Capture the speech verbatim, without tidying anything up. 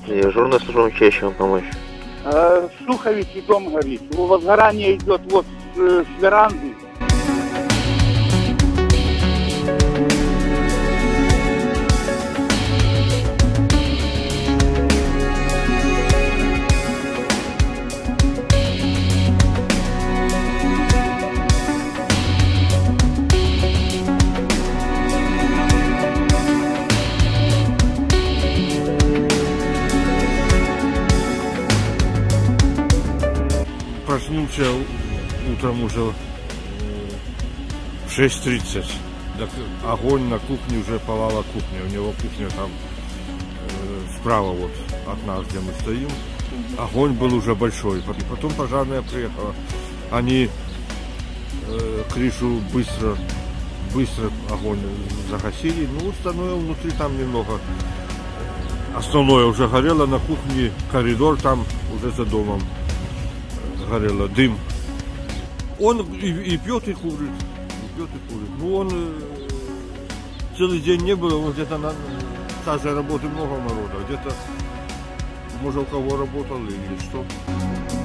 Дежурная служба, чем вам помочь? Э, Суховичи дом горит. Возгорание идет вот с, с веранды. Проснулся утром уже в шесть тридцать. Так огонь на кухне уже пылала кухня. У него кухня там э, справа вот от нас, где мы стоим. Огонь был уже большой. И потом пожарная приехала. Они э, крышу быстро, быстро огонь загасили. Ну, остальное внутри там немного. Основное уже горело на кухне, коридор там уже за домом. Горело, дым. Он и, и пьет, и курит. И пьет, и курит. Ну, он э, целый день не был, он где-то на стаже работы много народа. Где-то, может, у кого работал или что.